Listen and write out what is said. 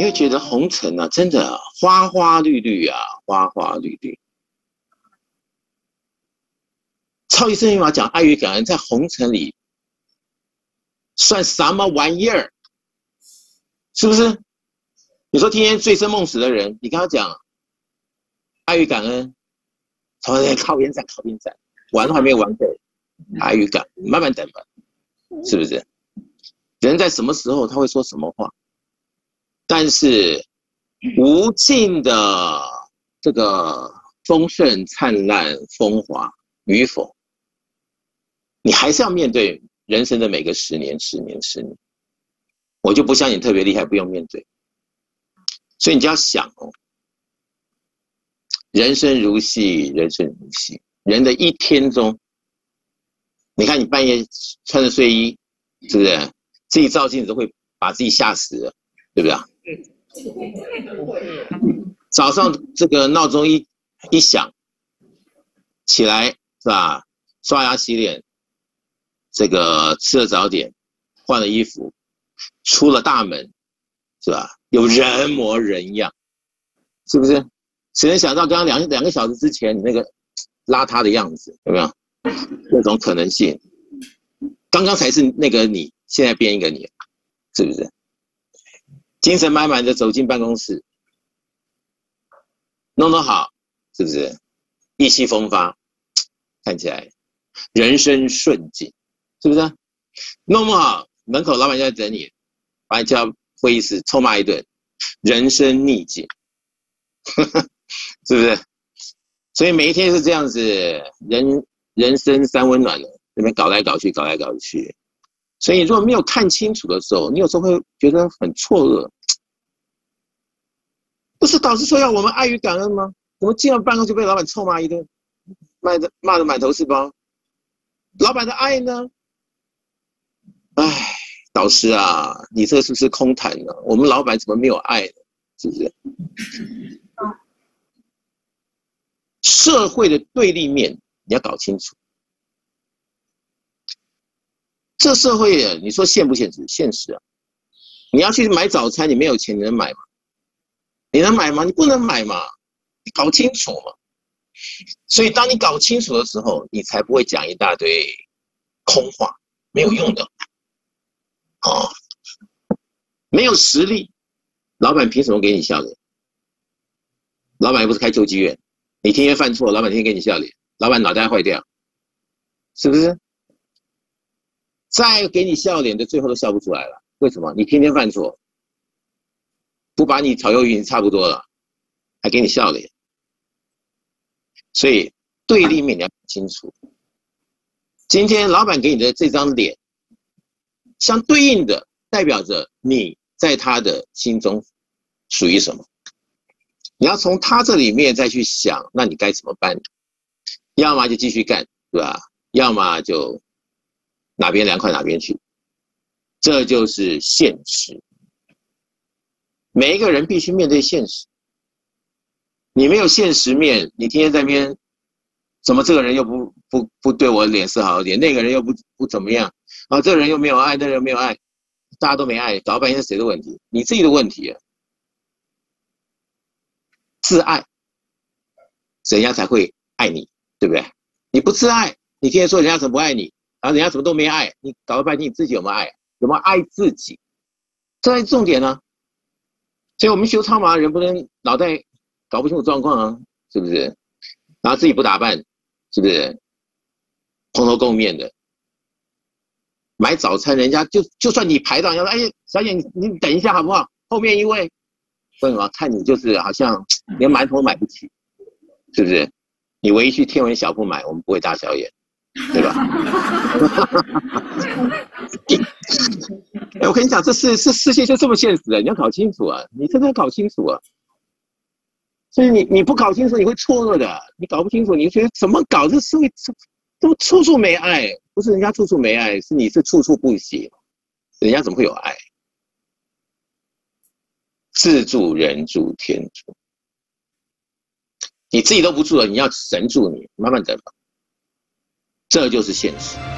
会觉得红尘啊，真的花花绿绿啊，花花绿绿。超级圣密码讲爱与感恩，在红尘里算什么玩意儿？是不是？你说天天醉生梦死的人，你跟他讲爱与感恩，他说靠边站，靠边站，玩都还没玩够，爱与感恩，慢慢等吧，是不是？人在什么时候他会说什么话？但是无尽的这个丰盛、灿烂、风华与否，你还是要面对人生的每个10年、10年、10年。我就不像你特别厉害，不用面对。所以你就要想哦，人生如戏，人生如戏。人的一天中，你看你半夜穿着睡衣，是不是？自己照镜子都会把自己吓死了，对不对？早上这个闹钟一响，起来是吧？刷牙洗脸，这个吃了早点，换了衣服，出了大门，是吧？有人模人样，是不是？谁能想到刚刚两个小时之前你那个邋遢的样子，有没有？各种可能性。刚刚才是那个你，现在变一个你，是不是？精神满满的走进办公室，弄得好，是不是？意气风发，看起来人生顺境，是不是？弄不好，门口老板就在等你，把你叫会议室臭骂一顿，人生逆境，是不是？所以每一天是这样子，人生三温暖的，那边搞来搞去，搞来搞去。所以如果没有看清楚的时候，你有时候会觉得很错愕。不是导师说要我们爱与感恩吗？我们进了办公室被老板臭骂一顿，骂得满头是包。老板的爱呢？唉，导师啊，你这是不是空谈呢？我们老板怎么没有爱呢？是不是？社会的对立面你要搞清楚。这社会啊，你说现不现实？现实啊！你要去买早餐，你没有钱，你能买吗？你能买吗？你不能买嘛！你搞清楚嘛！所以当你搞清楚的时候，你才不会讲一大堆空话，没有用的。哦，没有实力，老板凭什么给你笑脸？老板又不是开救济院，你天天犯错，老板天天给你笑脸，老板脑袋坏掉，是不是？再给你笑脸的，最后都笑不出来了。为什么？你天天犯错，不把你炒鱿鱼差不多了，还给你笑脸。所以对立面你要清楚。今天老板给你的这张脸，相对应的代表着你在他的心中属于什么。你要从他这里面再去想，那你该怎么办？要么就继续干，对吧？要么就哪边凉快哪边去，这就是现实。每一个人必须面对现实。你没有现实面，你天天在那边，怎么这个人又不对我脸色好一点，那个人又不怎么样，啊，这个人又没有爱，那个人没有爱，大家都没爱，搞半天是谁的问题？你自己的问题啊。自爱，人家才会爱你，对不对？你不自爱，你天天说人家怎么不爱你，然后人家怎么都没爱，你搞了半天你自己有没有爱？有没有爱自己？这才是重点呢。所以我们修超马的人不能脑袋搞不清楚状况啊，是不是？然后自己不打扮，是不是？蓬头垢面的，买早餐，人家就算你排到，人家说，哎，小姐你等一下好不好？后面一位，为什么？看你就是好像连馒头买不起，是不是？你唯一去天文小铺买，我们不会大小眼，对吧？我跟你讲，这世界就这么现实的，你要搞清楚啊！你真的要搞清楚啊！所以你不搞清楚，你会错愕的。你搞不清楚，你觉得怎么搞？这社会怎么处处没爱？不是人家处处没爱，是你是处处不喜。人家怎么会有爱？自助、人助、天助，你自己都不住了，你要神助你，慢慢等吧。这就是现实。